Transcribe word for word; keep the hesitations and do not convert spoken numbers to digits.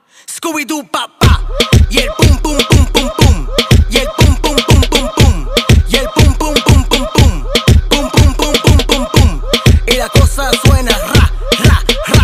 Scooby-Doo papá. Y el pum pum pum pum pum. Y el pum pum pum pum pum. Y el pum pum pum pum pum. Pum pum pum pum pum pum. Y la cosa suena ra, ra, ra.